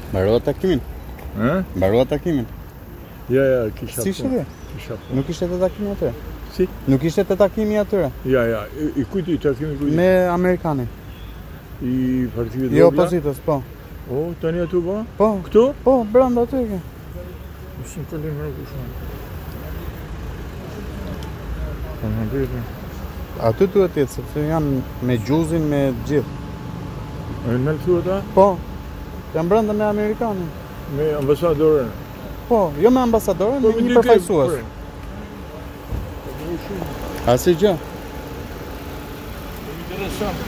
Mbarova takimin? Mbarova takimin? Ja, kisha. Si ishte? Nuk ishte të takimi atyre? Si? Nuk ishte të takimi atyre? Ja, i kujti takimi kujti? Me Amerikanin. I Partive Jo opozitës, po. O, tani atu po? Po. Këtu? Po, brenda aty ke. Shumë të limë në kushon. Aty duhet jetë, sepse janë me gjuzin, me gjithë. E në këtu ata? Po, janë brenda me Amerikanin. Me ambasadorën? Po, jo me ambasadorën, me një përfaqësues. Asnjë gjë. Interesant.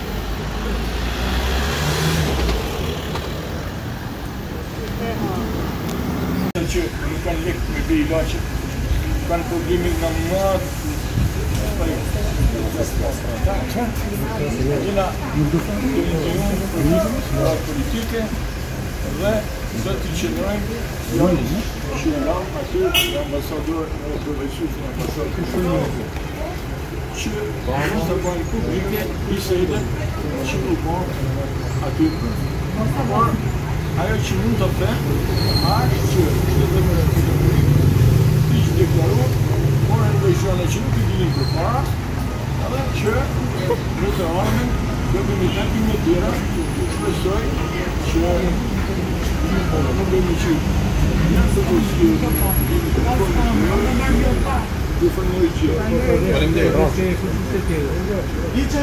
Që nuk kanë lekë me bëj ilaqe, kanë problemi nga matë, jena politike dhe zëti që nërojnë janë që janë aty në ambasador në përveqysh në ambasador që të bojnë publike i sejde që nuk bojnë aty. Ajo që mund të them është që ishte deklaruar, por në regione që nuk i dinin përpara, edhe që në të ardhmen do kemi takime tjera, shpresoj që nuk kemi që janë të kështu